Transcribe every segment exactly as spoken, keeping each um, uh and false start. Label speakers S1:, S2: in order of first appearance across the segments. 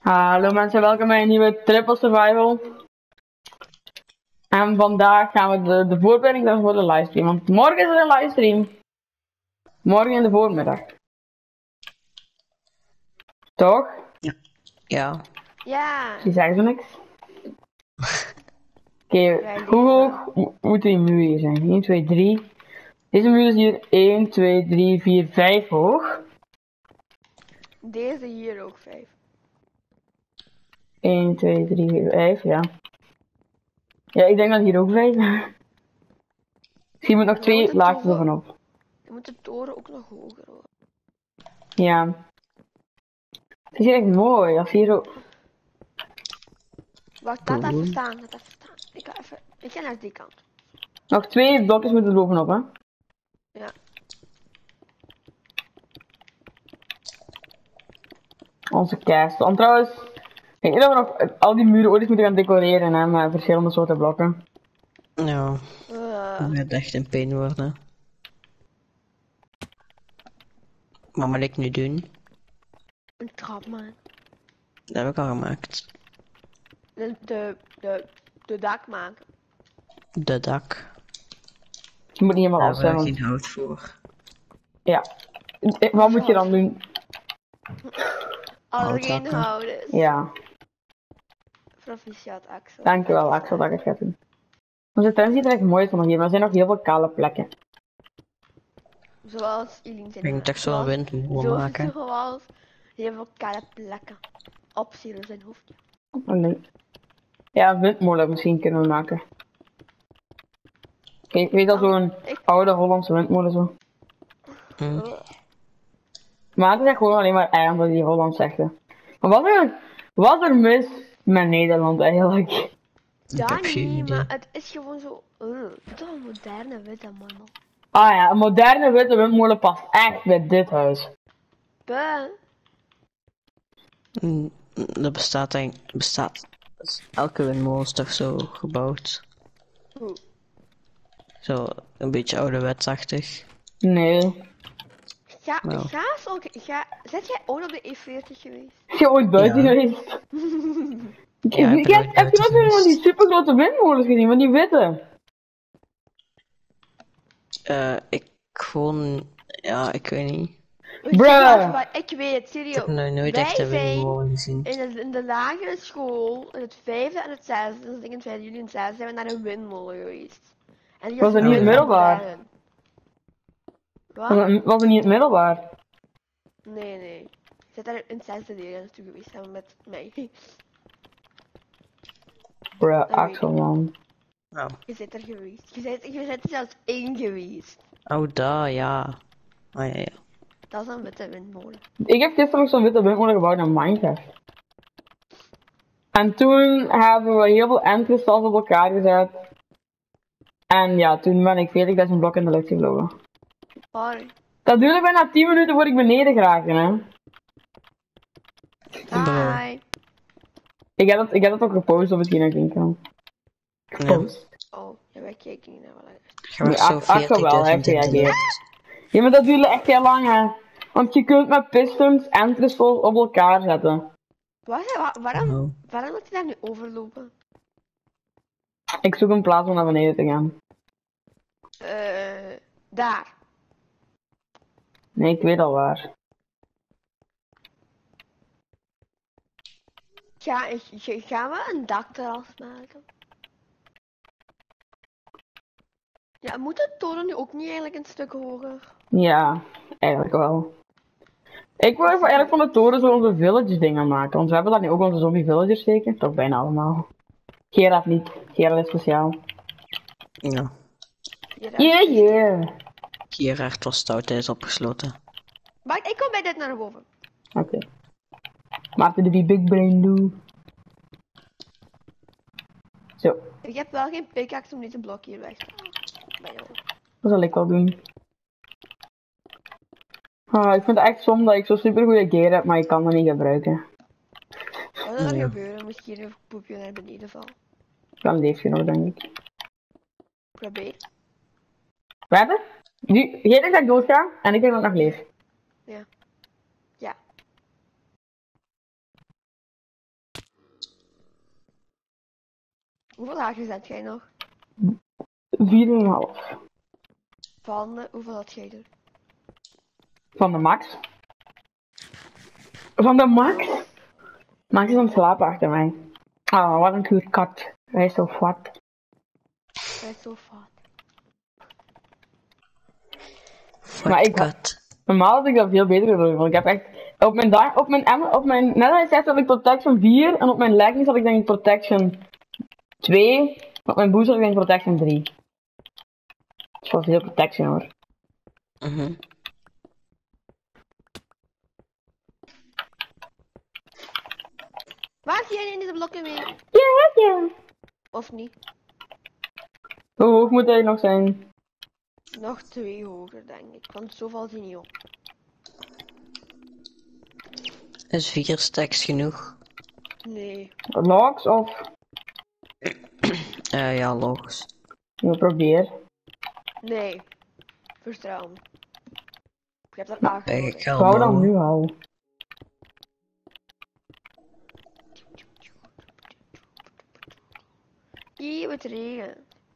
S1: Hallo mensen, welkom bij een nieuwe Triple Survival. En vandaag gaan we de, de voorbereiding doen voor de livestream. Want morgen is er een livestream. Morgen in de voormiddag. Toch?
S2: Ja. Ja.
S3: Ja.
S1: Die zeggen ze niks. Oké, okay, hoe hoog moet die muur hier zijn? één, twee, drie. Deze muur is hier één, twee, drie, vier, vijf hoog.
S3: Deze hier ook vijf.
S1: één, twee, drie, vier, vijf, ja. Ja, ik denk dat hier ook vijf. Misschien moet nog twee laagjes bovenop.
S3: Dan moet de toren ook nog hoger hoor.
S1: Ja. Het is hier echt mooi, als hier zo...
S3: Wacht, laat even staan, laat even staan. Ik ga even, ik ga naar die kant.
S1: Nog twee blokjes moeten er bovenop, hè?
S3: Ja.
S1: Onze kast. En trouwens, ik denk dat we nog al die muren ooit eens moeten gaan decoreren, hè, met verschillende soorten blokken.
S2: Ja.
S3: Uh.
S2: Dat gaat echt een pijn worden. Wat moet ik nu doen?
S3: Een trap, man.
S2: Dat heb ik al gemaakt.
S3: De, de, de, de dak maken.
S2: De dak.
S1: Je moet niet helemaal
S2: Daar
S1: afstaan.
S2: hebben we
S1: Want...
S2: geen hout voor.
S1: Ja. Wat moet je dan doen?
S3: Als er geen
S2: Houthakken.
S3: hout is.
S1: Ja.
S3: Proficiat, Axel.
S1: Dankjewel, Axel, dat ik het ga doen. Onze tuin ziet er echt mooi uit van hier, maar er zijn nog heel veel kale plekken.
S3: Zoals jullie zijn.
S2: Ik moet echt zo'n windmolen maken.
S3: Zoals heel veel kale plekken. Op Cyril zijn hoofdje.
S1: Oh, nee. Ja, een windmolen misschien kunnen we maken. Oké, ik weet al zo'n
S3: Ik...
S1: oude Hollandse windmolen zo.
S2: Hm.
S3: Uh.
S1: Maar het is echt gewoon alleen maar ei omdat die Holland zegt. Hè. Maar wat er, wat er mis met Nederland eigenlijk?
S2: Ik
S3: Ja,
S2: heb geen
S3: niet,
S2: idee.
S3: maar het is gewoon zo. Uh, het is een moderne witte man.
S1: Ah ja, een moderne witte windmolen past echt bij dit huis.
S3: Buh.
S2: Mm, Dat bestaat eigenlijk. Bestaat. Elke windmolen is toch zo gebouwd?
S3: Oeh.
S2: Zo een beetje ouderwetsachtig.
S1: Nee.
S3: Ga,
S2: Nou.
S3: ga eens ook, ga, zet jij ooit op de E veertig geweest?
S1: Is je ooit buiten
S2: Ja.
S1: geweest?
S2: Ja, ik ben
S1: Je
S2: ooit
S1: hebt heb je
S2: buiten
S1: nooit een van
S2: geweest.
S1: die supergrote windmolens gezien, van die witte?
S2: Eh, ik gewoon. Ja, ik weet niet.
S3: Weet je
S1: Bruh.
S3: wat, wat ik weet,
S2: Ik heb
S3: serieus.
S2: nog nooit
S3: Wij
S2: echt een
S3: zijn
S2: windmolen gezien.
S3: in de, in de lagere school, in het vijfde en het zesde, dus ik denk in het vijfde juli en het zesde, zijn we naar een windmolen geweest. En die
S1: Was dat niet
S2: in het
S1: middelbaar?
S3: Wat?
S1: Was het, was het niet het middelbaar?
S3: Nee, nee. Ik zit daar in het zesde leerjaar naartoe geweest, samen met mij.
S1: Bruh,
S3: weet
S1: Axel
S3: ik.
S1: man.
S2: Nou.
S3: Je zit er geweest. Je zit, je zit er zelfs één geweest.
S2: Oh, daar, ja. Oh, ja, ja.
S3: Dat is een witte windmolen.
S1: Ik heb gisteren nog zo'n witte windmolen gebouwd naar Minecraft. En toen hebben we heel veel endkristals op elkaar gezet. En ja, toen ben ik veertigduizend blokken in de lucht gevlogen.
S3: Sorry.
S1: Dat duurde bijna tien minuten voor ik beneden geraakte, hè.
S3: Hi.
S1: Ik heb dat, ik heb dat ook gepost op het Gina-kanaal. Gepost?
S3: Oh, ja, wij kijken niet naar wat.
S2: Je was
S1: Nee,
S2: zo
S1: Ach- Axel wel, hij heeft
S2: veertigduizend in de
S1: gereageerd.
S2: lucht.
S1: Ja, maar dat duurde echt heel lang, hè. Want je kunt met pistons en crystals op elkaar zetten.
S3: Wat, wa- waarom,
S2: Oh.
S3: waarom moet je daar nu overlopen?
S1: Ik zoek een plaats om naar beneden te gaan.
S3: Eh, daar.
S1: Nee, ik weet al waar.
S3: Ga, ga- gaan we een dakterras maken? Ja, moet de toren nu ook niet eigenlijk een stuk hoger?
S1: Ja, eigenlijk wel. Ik wil even eigenlijk van de toren zo onze village dingen maken. Want we hebben daar nu ook onze zombie villagers steken. Toch bijna allemaal. Gerard niet. Gerard is speciaal.
S2: Ja.
S3: Ja, dat-
S1: Yeah, yeah.
S2: Gerard was stout, hij is opgesloten.
S3: Wacht, ik kom bij dit naar boven.
S1: Oké. Okay. Maarten de big brain do. Zo,
S3: Ik heb wel geen pickaxe om deze blok hier weg te halen. Bij jou.
S1: dat zal ik wel doen. Ah, ik vind het echt zonde dat ik zo'n super goede gear heb, maar ik kan dat niet gebruiken.
S3: Wat zou er
S2: Ja.
S3: gebeuren? Moest hier een poepje naar beneden vallen?
S1: Dan leef je nog, denk ik.
S3: Probeer.
S1: Wat? Nu, jij denkt dat ik doodga en ik denk dat ik nog leef.
S3: Ja. Ja. Hoeveel haakjes heb jij nog?
S1: vier komma vijf.
S3: Van, uh, hoeveel had jij er?
S1: Van de max. Van de max? Max is aan het slapen achter mij. Oh, wat een cute kat. Hij is zo fat.
S3: Dat is zo fout.
S1: Maar ik-
S2: Cut.
S1: Normaal had ik dat veel beter gedaan, want ik heb echt... Op mijn dag, op mijn, em- op mijn... Net als je zegt had ik protection vier, en op mijn leggings had ik denk ik protection twee. Op mijn boost had ik denk ik protection drie. Dat is wel veel protection hoor.
S2: Mhm.
S3: Maak jij in deze blokken mee?
S1: Ja, ja.
S3: Of niet?
S1: Hoe hoog moet hij nog zijn?
S3: Nog twee hoger, denk ik. Want zo valt hij niet op.
S2: Is vier stacks genoeg?
S3: Nee.
S1: Logs of...
S2: Eh ja, logisch.
S1: Je probeer.
S3: Nee. Vertrouw me. Ik heb dat
S2: Eh,
S3: aangeboden.
S2: Ik ga
S1: Wou dan
S2: bouwen.
S1: nu al.
S3: Hier, het regen.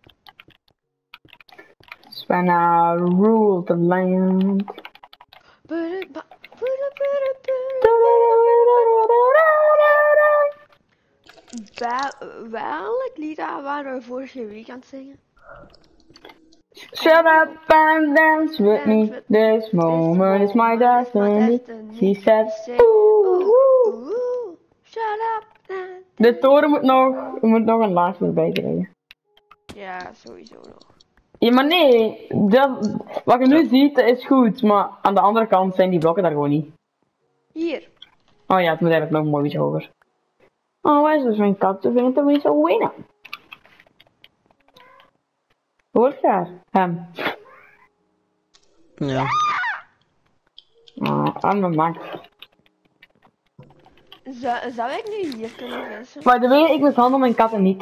S1: Spanna rule the land.
S3: Buru- ba- buru- buru- buru- Wel- Welk lied waren we vorige week aan het zingen?
S1: Shut up and dance with me. This moment is my destiny. She said, ooh, ooh.
S3: Oeh, shut up. and-
S1: De toren moet nog, er moet nog een laag voorbij krijgen.
S3: Ja, sowieso nog.
S1: Ja, maar nee, dat, wat je nu ziet dat is goed, maar aan de andere kant zijn die blokken daar gewoon niet.
S3: Hier.
S1: Oh ja, het moet eigenlijk nog mooi iets hoger. Oh, waar is dus mijn kat? Ze vindt het weer zo winnen. Hoort je haar? Hem.
S2: Ja.
S1: Oh, arme Max.
S3: Zou, zou ik nu hier kunnen vissen?
S1: Maar de way, ik mishandel mijn katten niet.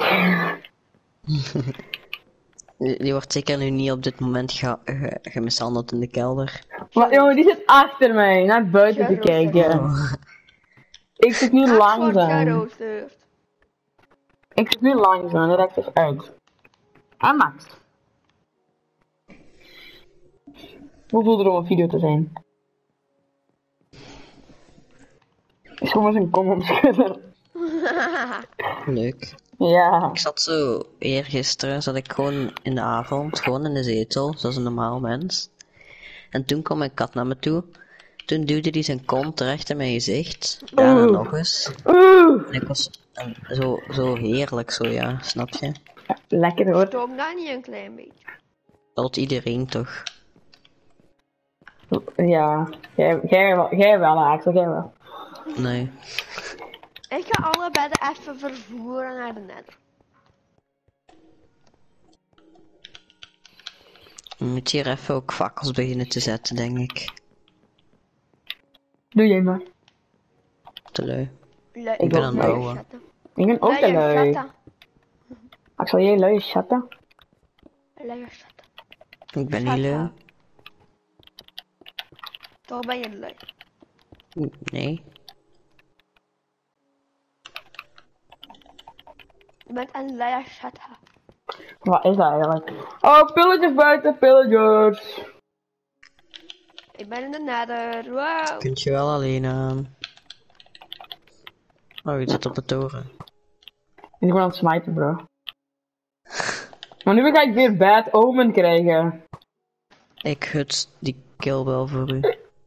S2: Die, die wordt zeker nu niet op dit moment ge, ge- gemishandeld in de kelder.
S1: Maar jongen, die zit achter mij, naar buiten te kijken.
S2: Oh.
S1: Ik zit nu
S3: Max wordt
S1: langzaam.
S3: geroosterd.
S1: Ik zit nu langzaam, dat raakt dus uit. En Max. Hoe voelt het om een video te zijn? Ik schoon maar zijn kom omschudden.
S2: Leuk.
S1: Ja.
S2: Ik zat zo, eergisteren zat ik gewoon in de avond, gewoon in de zetel, zoals een normaal mens. En toen kwam mijn kat naar me toe. Toen duwde hij zijn kont terecht in mijn gezicht. Ja, en
S1: Oeh.
S2: nog eens.
S1: Oeh.
S2: En ik was en zo, zo heerlijk, zo ja, snap je?
S1: Lekker hoor.
S3: Stoom daar niet een klein beetje.
S2: Dat iedereen toch.
S1: Ja. Jij, jij, wel- jij wel, Axel, jij wel.
S2: Nee.
S3: Ik ga alle bedden even vervoeren naar de nether.
S2: Je moet hier even ook fakkels beginnen te zetten, denk ik.
S1: Doe jij maar.
S2: Te lui.
S3: Lui-
S1: Ik
S2: ben aan het
S3: luier
S2: bouwen.
S3: zetten.
S1: Ik ben ook te
S3: Luier
S1: lui.
S3: zetten.
S1: Axel, jij lui is chatten?
S3: Luier zetten.
S2: Ik ben niet lui.
S3: Zetten. Toch ben je lui.
S2: Nee.
S3: Je bent een luier zetten.
S1: Wat is dat eigenlijk? Oh, pillagers buiten, pillagers.
S3: Ik ben in de nether. Wow.
S2: Kunt je wel alleen aan. Oh, je zit op de toren.
S1: Ik ben aan het smijten, bro. Maar nu ga ik weer bad omen krijgen.
S2: Ik hut die kill wel voor u.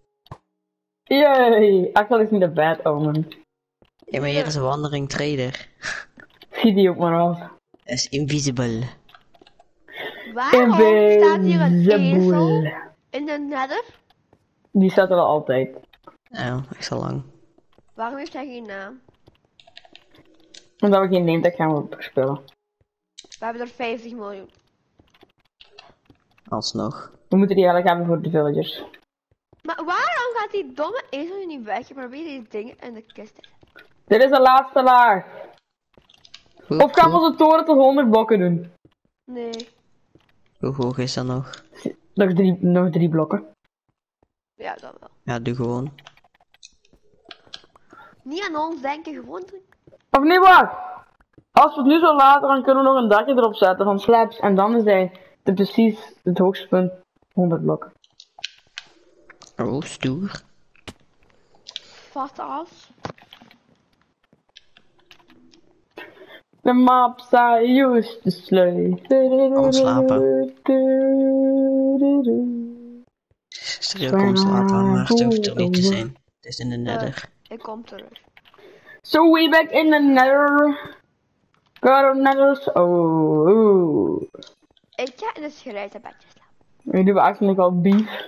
S1: Yay! Axel is niet de bad omen.
S2: Ja, maar hier is een wandering trader.
S1: Zie die ook maar af.
S2: Hij is invisible.
S3: Waarom staat hier een ezel
S1: Invisible.
S3: in de nether?
S1: Die staat er al altijd.
S2: Ja, echt zo lang.
S3: Waarom heeft hij geen naam?
S1: Omdat we geen name gaan we spelen.
S3: We hebben er vijftig miljoen.
S2: Alsnog.
S1: We moeten die eigenlijk hebben voor de villagers.
S3: Maar waarom gaat die domme ezel nu niet weg? Je probeert die dingen in de kist te zetten.
S1: Dit is de laatste laag.
S2: Hoe,
S1: Of gaan we
S2: hoe,
S1: onze toren tot honderd blokken doen?
S3: Nee.
S2: hoe hoog is dat nog?
S1: Nog drie, nog drie blokken.
S3: Ja, dat wel.
S2: Ja, doe gewoon.
S3: Niet aan ons denken, gewoon doen.
S1: Of nee, wacht! Als we het nu zo laten, dan kunnen we nog een dakje erop zetten van slabs. En dan is hij de precies het hoogste punt honderd blokken.
S2: Oh, stoer.
S3: Vast as.
S1: The maps I used to slay.
S2: Kom slapen. Stel kom slapen, maar het hoeft er niet te zijn. Het is in de nether.
S3: Ik kom terug.
S1: So we back in the nether. Got a nether. Oh, oh.
S3: Ik ga in het gereisde bedje slapen.
S1: Nu doen we eigenlijk wel beef.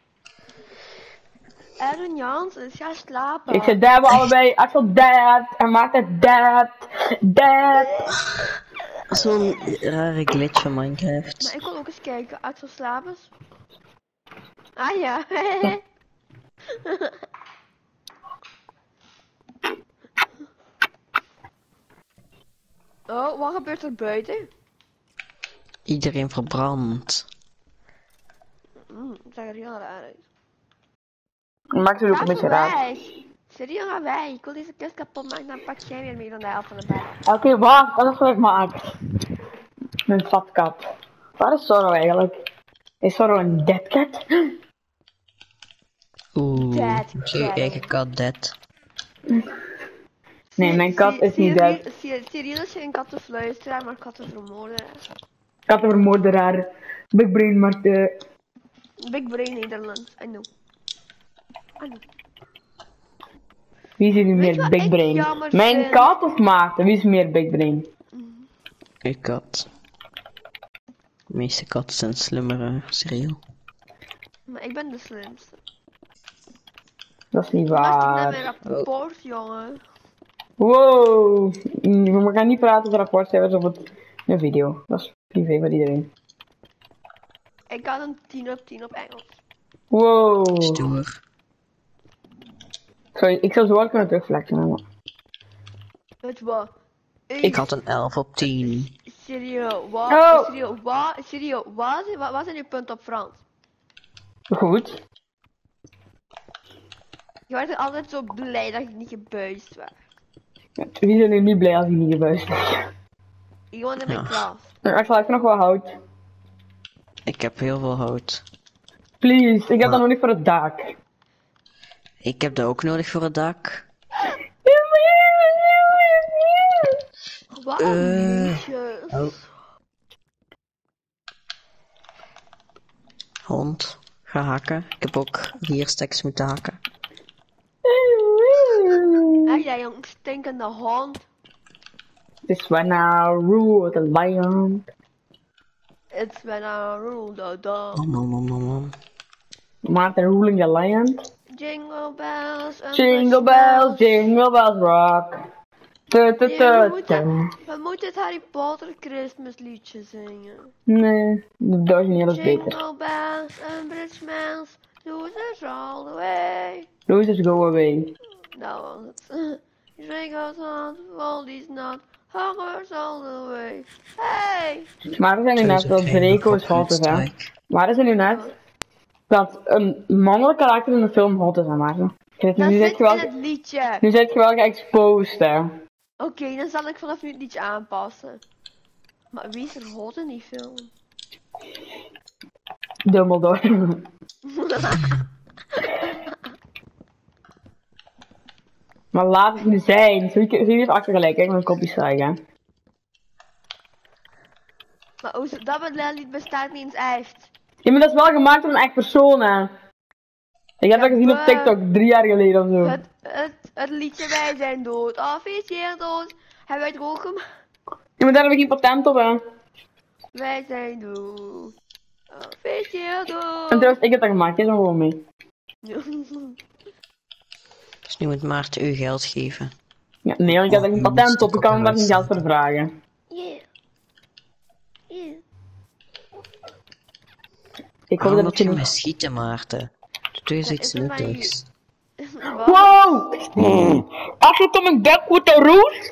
S3: Aaron Jans is gaan slapen.
S1: Ik zei dab allebei. Axel dab. En maakt het dab. Dab.
S2: Zo'n rare glitch van Minecraft.
S3: Maar ik wil ook eens kijken. Axel slapens. Ah ja. Oh, wat gebeurt er buiten?
S2: Iedereen verbrandt.
S3: Mm, dat zag er heel raar uit.
S1: Maakt het ook een
S3: Ga
S1: beetje
S3: zo
S1: raar.
S3: weg. Serieus, ga weg. Ik wil deze kist kapot maken, dan pak jij weer mee dan de helft van de bed.
S1: Oké, okay, wacht. Wat is wat ik maak? Mijn fatkap. Waar is Zorro eigenlijk? Is Zorro een dead cat?
S2: Oeh,
S3: Dead
S2: je
S3: cat.
S2: eigen kat dead.
S1: Nee, mijn kat is niet dead.
S3: Serieus is geen kattenfluisteraar, maar kattenvermoordenaar.
S1: Kattenvermoorderaar. Big Brain Marten.
S3: Big Brain Nederlands, I know. I know.
S1: Wie is hier nu
S3: Weet je
S1: meer
S3: wat
S1: Big
S3: ik
S1: Brain?
S3: jammer
S1: Mijn
S3: vind?
S1: kat of Maarten? Wie is meer Big Brain?
S2: Je kat. De meeste katten zijn slimmer, serieus.
S3: Maar ik ben de slimste.
S1: Dat is niet
S3: Wacht naar
S1: waar.
S3: mijn rapport, jongen.
S1: Wow. Mm, We gaan niet praten over rapportcijfers op het, een video. Dat is privé voor iedereen.
S3: Ik had een tien op tien op Engels.
S1: Wow.
S2: Stoer.
S1: Sorry, ik zou zo wel kunnen terugflexen. Maar...
S3: Weet je wat?
S2: Ik had een elf op tien.
S3: Serieus, wat?
S1: Oh.
S3: Serieus, wat? Serieus, wat? Wat wat zijn je punten op Frans?
S1: Goed.
S3: Je werd altijd zo blij dat je niet gebuist werd.
S1: Ja, wie zijn nu niet blij als hij niet gebuist is?
S3: Iemand in mijn
S2: Ja.
S3: klas.
S1: Nou, ik zal even nog wel hout.
S2: Ik heb heel veel hout.
S1: Please, ik heb
S2: Maar-
S1: dat nog niet voor het dak.
S2: Ik heb dat ook nodig voor het dak.
S3: Wat
S2: Eh,
S3: een liedjes.
S2: oh. Hond, ga hakken. Ik heb ook vier stacks moeten hakken.
S3: Hé, jij jong stinkende hond.
S1: This when I rule the lion.
S3: It's when I rule the dog.
S2: Om, om, om, om, om.
S1: Martin ruling the lion.
S3: Jingle bells and
S1: Jingle bells, jingle bells rock. Tu, tu,
S3: Nee,
S1: tu,
S3: we,
S1: tu.
S3: moeten, we moeten het Harry Potter Christmas liedje zingen.
S1: Nee, de origineel is beter.
S3: Jingle bells and bridgemans, losers all the way.
S1: Losers go away.
S3: Dat was het. Jingle on, all these not, hungers all the way. Hey!
S1: Maar er zijn nu net dat Draco is hot is, hè. Maar er zijn nu net dat een mannelijk karakter in een film hot is, hè, maar zo.
S3: Dat
S1: Nu zit
S3: zit
S1: je wel,
S3: in het liedje.
S1: nu zit je wel geëxposed, hè.
S3: Oké, dan zal ik vanaf nu het liedje aanpassen. Maar wie is er hot in die film?
S1: Dumbledore. Maar laat het nu zijn. Zie je even achtergelijk, ik mijn kopjes stijgen.
S3: Maar hoe ze- dat lied bestaat niet eens echt.
S1: Ja, maar dat is wel gemaakt door een echt persoon, hè. Ik heb dat gezien op
S3: maar-
S1: TikTok, drie jaar geleden of zo.
S3: Het, het, het liedje Wij zijn dood, officieel dood. Hebben wij het ook gemaakt?
S1: Ja, maar daar heb ik geen patent op, hè.
S3: Wij zijn dood. Officieel dood.
S1: En trouwens, ik heb dat gemaakt, is er gewoon mee.
S2: Dus nu moet Maarten u geld geven.
S1: Ja, nee, want ik heb er geen patent op, ik kan hem daar geen geld voor vragen.
S3: Yeah. Yeah.
S1: Ik hoop
S2: Waarom
S1: dat
S2: moet
S1: het je
S2: je me
S1: niet...
S2: schieten, Maarten? Doe eens
S3: Ja,
S2: iets
S3: is het maar
S2: nuttigs.
S3: Wat?
S1: Wow! Als je om een bek wordt de roest?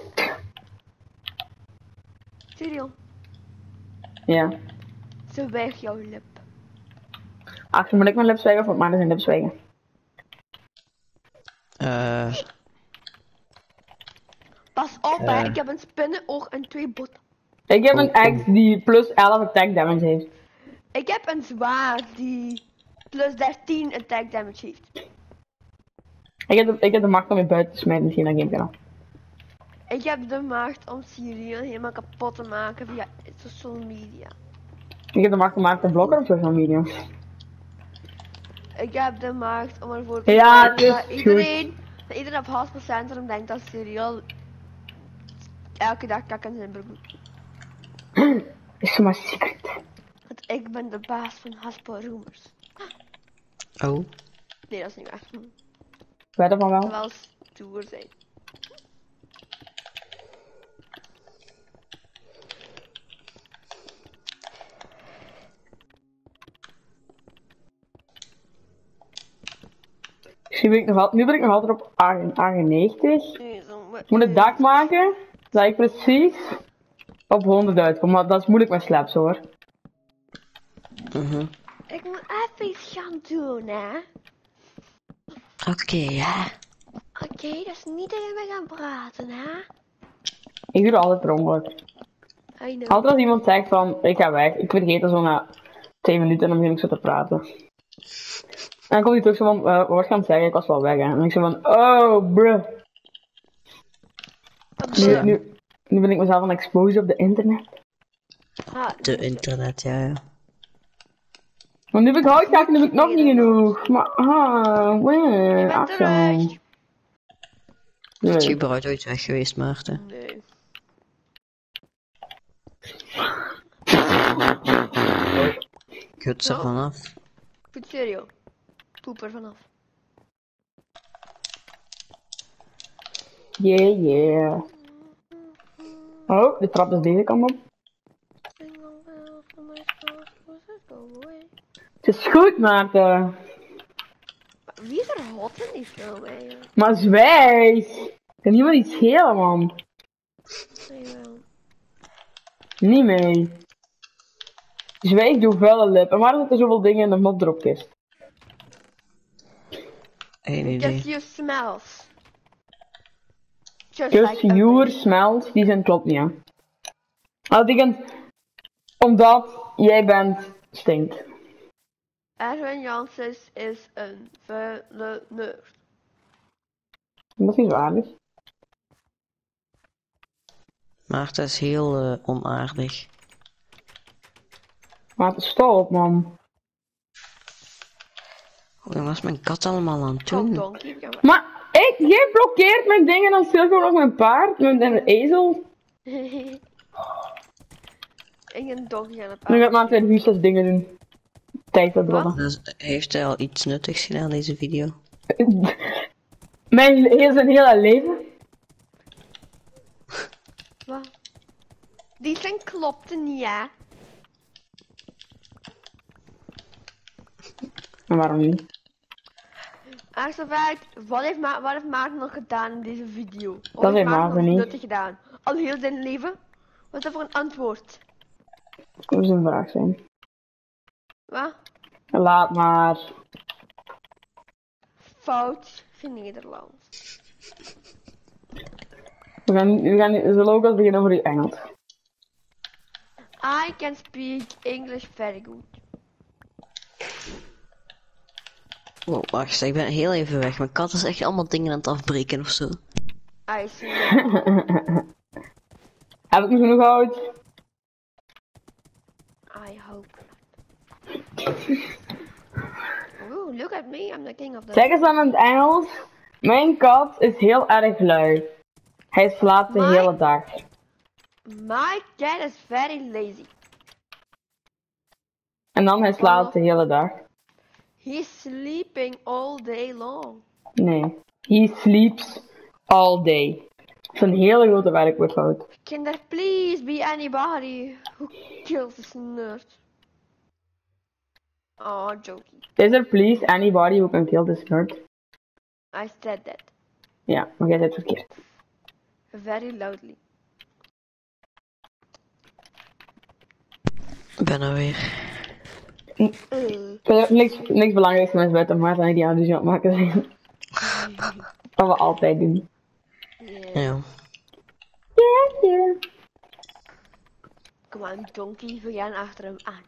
S3: Serieus?
S1: Ja.
S3: Ze weg jouw lip.
S1: Achter moet ik mijn lip zwijgen of moet maar zijn lip zwijgen?
S2: Eh,
S3: Pas op, hè.
S4: Eh.
S3: Ik heb een spinnenoog en twee botten.
S1: Ik heb een
S4: Oh, oh.
S1: ex die plus elf attack damage heeft.
S3: Ik heb een zwaard die plus dertien attack damage heeft.
S1: Ik heb de, ik heb de macht om je buiten te smijten, misschien dat game kan.
S3: Ik heb de macht om Cyril helemaal kapot te maken via social media.
S1: Ik heb de macht om haar te blokken op social media.
S3: Ik heb de macht om ervoor te
S1: Ja,
S3: zorgen
S1: het
S3: dat
S1: is
S3: iedereen, dat iedereen op Haspercentrum denkt dat Cyril elke dag kak in zijn broek doet.
S1: Is maar secret.
S3: Want ik ben de baas van Hasper Rumors.
S2: Oh.
S3: Nee, dat is niet waar. Hm.
S1: Weet je van wel?
S3: Wel stoer zijn.
S1: Nu ben ik nog, al, nu ben ik nog altijd op achtennegentig.
S3: Nee, zo-
S1: Ik moet het dak maken, dat ik precies op honderd uitkom. Maar dat is moeilijk met slaps hoor.
S2: Mhm.
S3: Ik moet even iets gaan doen, hè.
S2: Oké, ja.
S3: Oké, dat is niet dat we gaan praten, hè.
S1: Ik doe het altijd per ongeluk.
S3: I know.
S1: Altijd als iemand zegt van, ik ga weg, ik vergeet het zo na twee minuten en dan begin ik zo te praten. En dan komt hij terug zo van, uh, wat gaan het zeggen, ik was wel weg hè. En dan ik zo van, oh bruh. Nu, nu, nu ben ik mezelf aan het exposen op de internet.
S3: Ah,
S2: De internet, ja, ja.
S1: Want nu heb ik hout gehakt en nu heb ik nog niet genoeg. Maar, ah, wee,
S3: ik ben
S1: ach zo.
S3: terug.
S2: Is je
S1: Nee.
S2: überhaupt ooit weg geweest, Maarten?
S3: Nee.
S2: Kut er
S3: Nou.
S2: vanaf.
S3: Goed serieus. Poep er vanaf.
S1: Yeah, yeah. Oh, de trap is deze kant op. Het is goed, Maarten.
S3: Wie is er hot in die film eigenlijk?
S1: Maar zwijg! Kan niemand iets schelen, man?
S3: Jawel.
S1: Niet mee. Zwijg, doe vuile lip. En waarom zitten zoveel dingen in de moddropkist?
S2: Geen
S3: Just
S2: idee.
S3: your smells. Just
S1: Just
S3: like a
S1: your
S3: baby.
S1: smells, die zijn klopt niet, hè. Dat betekent, omdat jij bent, stinkt.
S3: Erwin Janssens is een vuile nerd.
S1: Dat is niet zo aardig.
S2: Maarten is heel eh, onaardig.
S1: Maar het is stop, man.
S2: Wat was mijn kat allemaal aan het
S3: Kom
S2: doen?
S3: donkey, we gaan
S1: Maar, ik, jij blokkeert mijn dingen en dan stil gewoon nog mijn paard, mijn, mijn ezel.
S3: Ik een donkey aan het
S1: Nu gaat Maarten weer useless dingen doen. Tijd te droppen.
S2: Dus, heeft hij al iets nuttigs gedaan deze video?
S1: Mijn heel zijn hele leven.
S3: Wat? Die zijn klopte niet, hè?
S1: En waarom niet?
S3: Eerste vraag, wat heeft, Ma wat heeft Maarten nog gedaan in deze video? Wat
S1: Dat heeft
S3: Maarten
S1: Maarten
S3: nog
S1: niet.
S3: nuttig gedaan? Al heel zijn leven? Wat is dat voor een antwoord?
S1: Dat moet een vraag zijn.
S3: Wat?
S1: Laat maar.
S3: Fout Nederlands.
S1: We gaan, we gaan we zullen ook als beginnen over je Engels.
S3: I can speak English very good.
S2: Wow, wacht, ik ben heel even weg. Mijn kat is echt allemaal dingen aan het afbreken of zo.
S3: I see.
S1: Heb ik nu genoeg hout?
S3: I hope not. Ooh, look at me, I'm the king of the...
S1: Zeg eens aan het Engels. Mijn kat is heel erg lui. Hij slaapt de
S3: My-
S1: hele dag.
S3: My cat is very lazy.
S1: En dan hij slaapt de hele dag.
S3: He's sleeping all day long.
S1: Nee. He sleeps all day. Dat is een hele grote werkwoordfout.
S3: Can there please be anybody who kills this nerd? Oh, jokey.
S1: Is er please anybody who can kill this nerd?
S3: I said that
S1: Ja, maar jij zegt verkeerd.
S3: very loudly.
S2: Ik ben er weer.
S3: Uh,
S1: Ik heb niks, niks belangrijks met buiten maar dan die aan de maken zijn. Wat we altijd doen.
S3: yeah.
S2: Ja.
S3: Kom aan, Donkey, we gaan achter hem aan.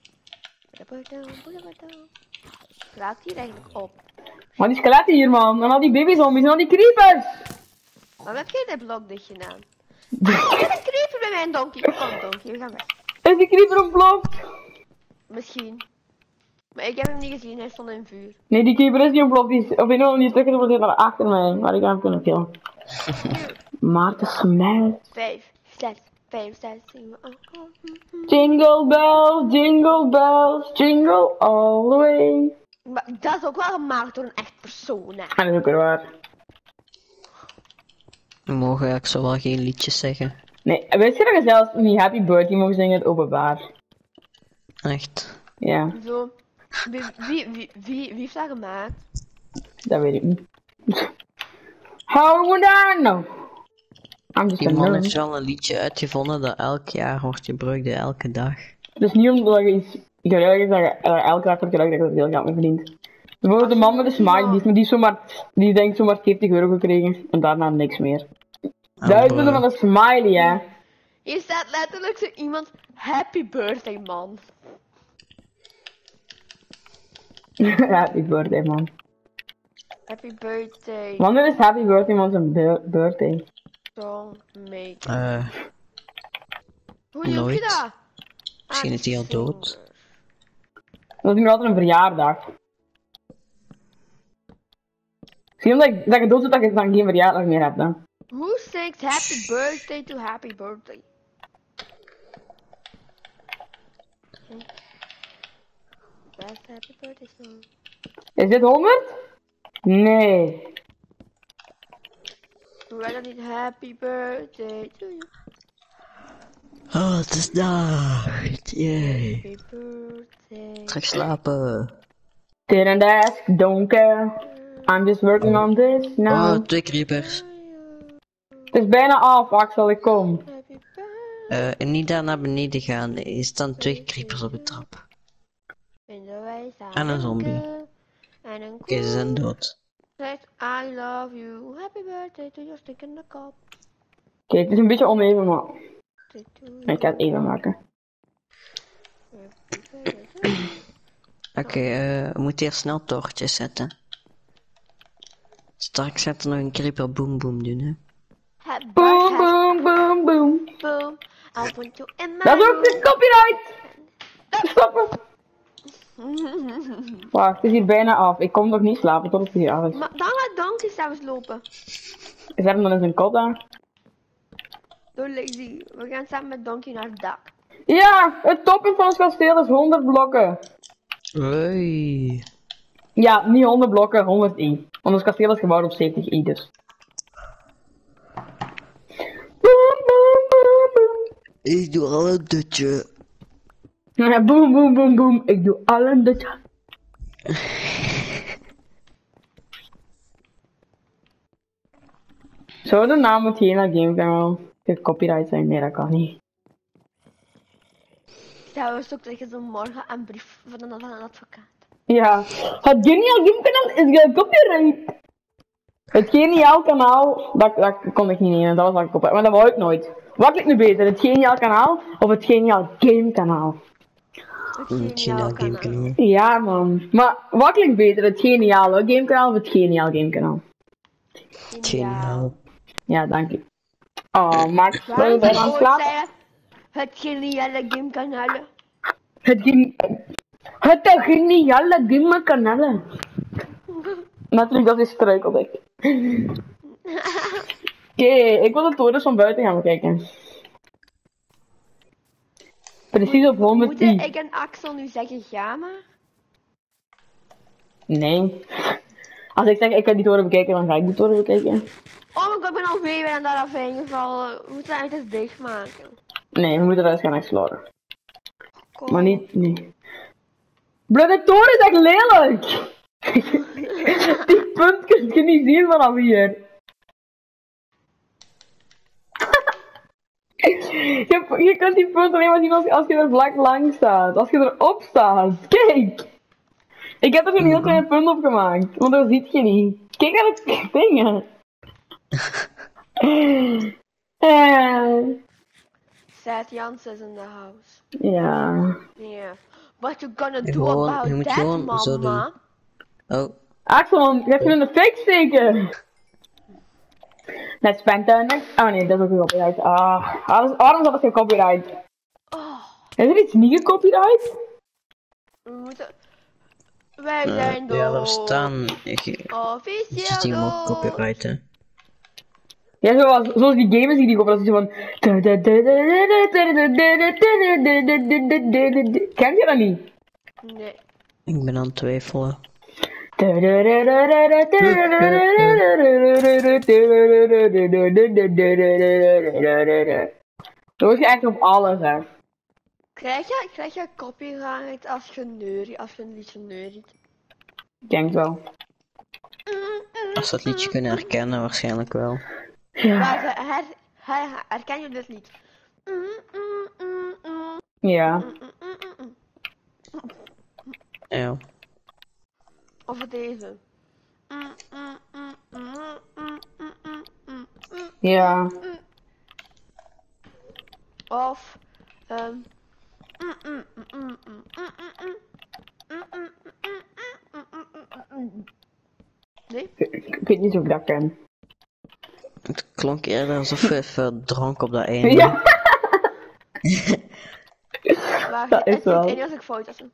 S3: Slaat hier eigenlijk op.
S1: Maar die skeletten hier, man. En al die babyzombies en al die creepers.
S3: Waarom heb jij dat blok dicht gedaan? Er is een creeper bij mijn Donkey. Kom, Donkey, we gaan weg.
S1: Is die creeper ontploft?
S3: Misschien. Maar ik heb hem niet gezien, hij stond in vuur.
S1: Nee, die creeper is niet ontploft. Die is op een of andere stukken geprobeerd naar achter mij. Maar ik heb hem kunnen killen. Maarten smijt.
S3: Vijf, zes, vijf, zes, zeven, acht, negen.
S1: Jingle bells, jingle bells, jingle all the way.
S3: Maar dat is ook wel gemaakt door een echt persoon, hè.
S1: En dat is ook weer waar.
S2: We mogen eigenlijk zo wel geen liedjes zeggen.
S1: Nee, weet je dat je zelfs niet Happy Birthday mogen zingen in het openbaar?
S2: Echt.
S1: Ja,
S3: Zo. Wie, wie, wie, wie, wie heeft dat gemaakt?
S1: dat weet ik niet. How would I know? I'm just
S2: Die
S1: a
S2: man
S1: nerd.
S2: heeft wel een liedje uitgevonden dat elk jaar wordt gebruikt, elke dag.
S1: Dus niet omdat je iets gebruikt is dat je er elke dag wordt gebruikt dat je er veel geld mee verdient. Bijvoorbeeld de man met de smile, die, is, die, is zomaar, die denkt zomaar zeventig euro gekregen en daarna niks meer. Duizenden van een smiley, hè.
S3: Hier staat letterlijk zo iemand, happy birthday man.
S1: Happy birthday, man.
S3: Happy birthday.
S1: Wanneer is Happy Birthday man zijn bir- birthday?
S3: Don't make.
S2: Eh,
S3: Hoe doe je
S2: nooit.
S3: dat?
S2: Misschien is hij al dood.
S1: Dat is nu altijd een verjaardag. Zie omdat ik, dat je dood zit dat je dan geen verjaardag meer hebt, dan.
S3: Who sings happy birthday to happy birthday? Hm. Best happy birthday song.
S1: Is dit honderd? Nee.
S3: Doe wij dan niet happy birthday to you?
S2: Oh, het is nacht. Yay.
S3: Happy birthday.
S2: Terug slapen.
S1: Didn't ask, don't care. I'm just working on this now.
S2: Oh, twee creepers.
S1: Het is bijna af, Axel, ik kom.
S3: Happy birthday.
S2: Eh, en niet daar naar beneden gaan. Er staan twee creepers op de trap.
S3: Vinden wij samen
S2: En een zombie.
S3: En een
S2: Oké, ze zijn dood.
S3: zegt I love you. Happy birthday to your stinkende kop.
S1: Kijk, het is een beetje oneven, maar
S3: Say to you.
S1: ik ga het even maken.
S3: Happy birthday to you.
S2: Oké, eh, we moeten hier snel toortjes zetten. Straks gaat er nog een creeper boom boom doen, hè.
S3: Happy
S1: Boom,
S3: birthday.
S1: boom, boom, boom.
S3: Boom. I want you in my
S1: Dat is ook
S3: room.
S1: de copyright! Stoppen! Wacht, het is hier bijna af. Ik kom nog niet slapen tot het hier af is.
S3: Maar dan laat Donkey zelfs lopen.
S1: Is er dan eens een kot aan?
S3: Door Lazy. We gaan samen met Donkey naar het dak.
S1: Ja, het toppunt van ons kasteel is honderd blokken.
S2: Hoi.
S1: Ja, niet honderd blokken, honderd i. Want ons kasteel is gebouwd op zeventig i dus. Boom, boom, boom, boom.
S2: Ik doe al een dutje.
S1: Ja, boom, boom, boom, boom. Ik doe al een dutje. Zou de naam het Hyena Game Kanaal copyright zijn? Nee, dat kan niet.
S3: Trouwens ook zeggen ze morgen een brief van een, van een advocaat.
S1: Ja, het Geniaal Game Kanaal is gecopyright. Het Geniaal Kanaal, dat, dat kon ik niet nemen, dat was wel copyright, maar dat wou ik nooit. Wat klinkt nu beter, het Geniaal Kanaal of het Geniaal Game Kanaal?
S3: Het
S2: Geniaal
S3: geniaal
S2: game
S3: kanaal.
S2: kanaal.
S1: Ja man, maar wat klinkt beter, het Geniale Game Kanaal of het Geniaal Game Kanaal?
S2: Geniaal.
S1: Ja, dank u. Oh, Max, wil je
S3: Waarom
S1: bijna
S3: zou
S1: aan
S3: je
S1: het
S3: ooit
S1: slapen?
S3: zeggen, het geniale gamekanaal?
S1: Het, gen het Geniale Game Kanaal. Natuurlijk, dat is struikelde ik. Oké, ik wil de torens van buiten gaan bekijken. Precies op honderd
S3: Moeten
S1: i.
S3: ik en Axel nu zeggen ga maar?
S1: Nee. Als ik zeg ik ga die toren bekijken, dan ga ik die toren bekijken.
S3: Oh mijn god, ik ben al weer en daar af ingevallen. We moeten het echt eens dichtmaken.
S1: Nee, we moeten dat eens gaan exploren.
S3: Kom.
S1: Maar niet, nee. Bro, de toren is echt lelijk! Die punt kun je niet zien vanaf hier. je, je kunt die punt alleen maar zien als, als je er vlak lang staat. Als je erop staat. Kijk! Ik heb er een heel klein punt op gemaakt, want dat ziet je niet. Kijk naar het dingen. Eh,
S3: Seth Jansen is in the house.
S1: Ja.
S3: Yeah. What you gonna do
S2: Gewoon,
S3: about
S2: je moet
S3: that,
S2: gewoon zo
S3: mama?
S2: doen. Oh,
S1: Axel, je hebt je in de fik steken. Net spenten. Oh nee, dat is ook een copyright. Ah, waarom waarom is dat geen copyright?
S3: Oh,
S1: Is er iets niet gecopyright?
S3: we moeten... Wij
S2: eh,
S3: zijn dood.
S2: ja, er staan
S3: Officieel
S2: iets die mogen
S3: dood.
S2: copyrighten.
S1: Ja, zoals, zoals die gamers die die kopen, dat is zo van... Ken je dat niet?
S3: Nee.
S2: Ik ben aan het twijfelen.
S1: Dat word je echt op alles, hè.
S3: Krijg je, krijg je copyright als je neurie, als je een liedje neuriet?
S1: Ik denk wel.
S2: Als ze het liedje kunnen herkennen, waarschijnlijk wel.
S1: Ja.
S3: Maar ze her, her, herken je dit lied?
S1: Ja.
S2: Ja.
S3: Of deze?
S1: Ja.
S3: Of... ehm nee?
S1: Ik weet niet of ik dat ken.
S2: Het klonk eerder alsof je even dronk op dat einde.
S1: Ja.
S3: Maar
S1: Dat is
S3: het
S1: wel.
S3: het enige als ik fout was.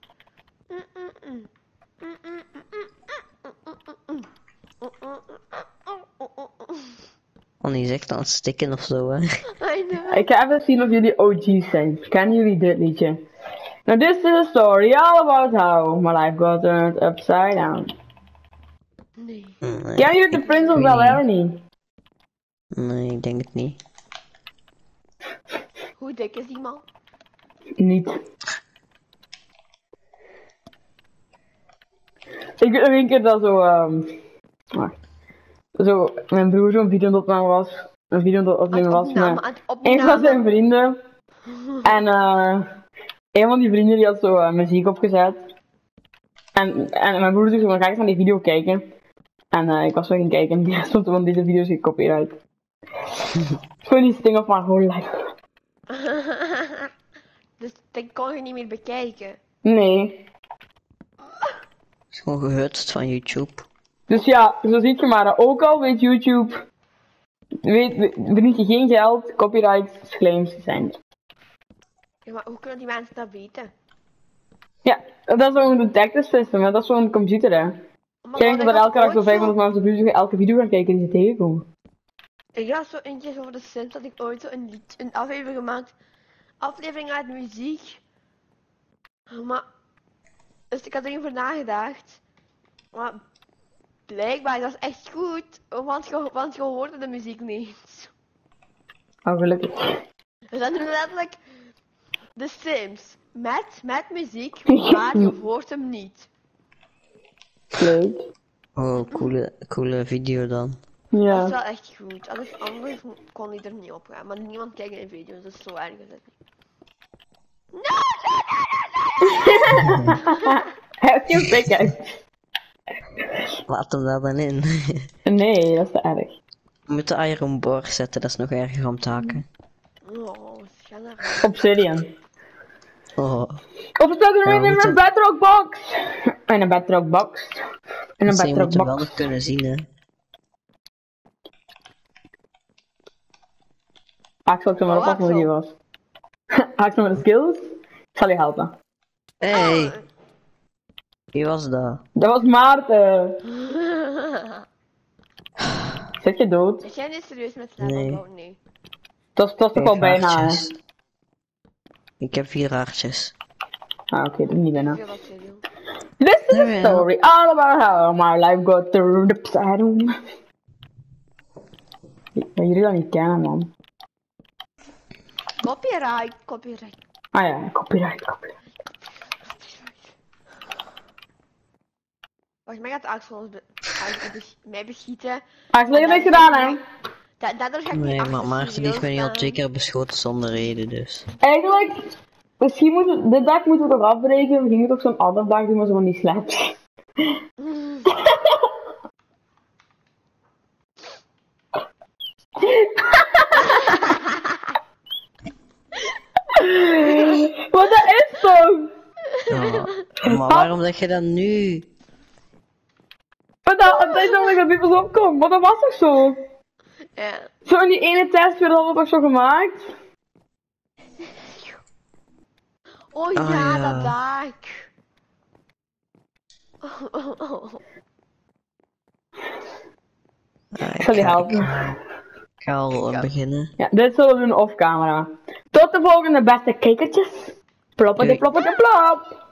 S2: Want die is echt aan het stikken of zo, hè.
S3: I know.
S1: Ik ga even zien of jullie O G's zijn. Kennen jullie dit liedje? Now this is a story all about how my life got turned upside down.
S3: Nee.
S2: Nee,
S1: Kennen jullie de Prince of
S2: weet
S1: Bel-Air
S2: niet.
S1: niet?
S2: Nee, ik denk het niet.
S3: Hoe dik is die man?
S1: Niet. Ik weet nog een keer dat zo, ehm wacht. Zo, mijn broer zo'n video aan het opnemen was. Een video aan het opnemen was
S3: opname,
S1: met
S3: aan het
S1: een van zijn
S3: opname.
S1: vrienden. En eh een van die vrienden die had zo eh, muziek opgezet. En, en mijn broer zei zo, ga eens naar die video kijken. En eh, ik was zo gaan kijken en die stond van deze video's gecopyright. Funniest thing of my whole life.
S3: Dus dat kon je niet meer bekijken.
S1: Nee.
S2: Het is gewoon gehutst van YouTube.
S1: Dus ja, zo ziet je maar, ook al weet YouTube, weet, weet- verdient je geen geld, copyright claims zijn.
S3: Ja, maar hoe kunnen die mensen dat weten?
S1: Ja, dat is zo'n detective system, hè. Dat is zo'n computer, hè.
S3: Maar
S1: Kijk,
S3: wat
S1: dat er
S3: ik
S1: elke dag
S3: ooit
S1: zo vijfhonderd mensen op YouTube elke video gaan kijken die ze tegenkomen.
S3: Ik had zo eentje over de Sims dat ik ooit zo een, lied, een aflevering gemaakt. Aflevering uit muziek. Maar... Dus ik had erin voor nagedacht. Maar... Blijkbaar, dat is echt goed. Want je, want je hoorde de muziek niet.
S1: Oh, gelukkig.
S3: We zijn nu letterlijk... De Sims. Met, met muziek, maar je hoort hem niet.
S1: Leuk.
S2: Oh, coole, coole video dan.
S3: Dat is
S1: Ja.
S3: wel echt goed. Anders, anders kon hij er niet op gaan. Maar niemand kijkt in video's, dus zo erg is het niet.
S1: Heb je een pik uit?
S2: Laat hem daar dan in.
S1: Nee, dat is te erg.
S2: We moeten Iron Bar zetten, dat is nog erger om te haken.
S3: Oh, schattig.
S1: Obsidian.
S2: Oh,
S1: Of staat er
S2: Ja,
S1: weer
S2: we
S1: in
S2: moeten-
S1: een bedrock box? In een bedrock box. In een
S2: dus je moet
S1: bedrock
S2: hem wel
S1: box.
S2: nog kunnen zien, hè.
S1: Axel, ik zal maar
S3: Oh,
S1: oppassen wie die was. Axel met de skills. Ik zal je helpen.
S2: Hey, wie was dat?
S1: Dat was Maarten. Zit je dood?
S3: Is jij niet serieus met
S2: Nee.
S3: slapen? Nee.
S1: Dat was, dat was toch wel
S2: Vijf
S1: bijna, hè?
S2: haartjes. Ik heb vier haartjes.
S1: Ah, oké, dat is niet bijna.
S3: Veel wat serieus.
S1: This is a
S2: Ja.
S1: story all about how my life got turned upside down. Ja, jullie dat niet kennen, man.
S3: Copyright, copyright.
S1: Ah ja, copyright, copyright.
S3: Wacht, mij gaat Axel ons be Axel bes- mij beschieten.
S1: Axel, je hebt niks gedaan, hè?
S3: Da daardoor ga ik
S2: Nee,
S3: niet
S2: maar
S3: achter
S2: Maarten heeft mij niet al
S3: staan.
S2: twee keer beschoten zonder reden, dus.
S1: Eigenlijk, misschien moeten we, dit dag moeten we toch afbreken. We gingen toch zo'n andere dag doen, maar zo van die slaps.
S2: maar waarom zeg je dat nu?
S1: Maar dat, dat is dat ik dat niet pas opkom, maar dat was toch zo?
S3: Ja.
S1: Zo in die ene test weer hadden we toch zo gemaakt?
S3: Oh ja,
S2: Ah, ja.
S3: dat dak. Oh, oh, oh.
S2: Ah,
S1: Ik zal je
S2: ga-
S1: helpen.
S2: Ik ga al
S3: Ja.
S2: beginnen.
S1: Ja, dit zullen we doen off camera. Tot de volgende beste kijkertjes. Ploppetje,
S2: Doei.
S1: ploppetje, plop.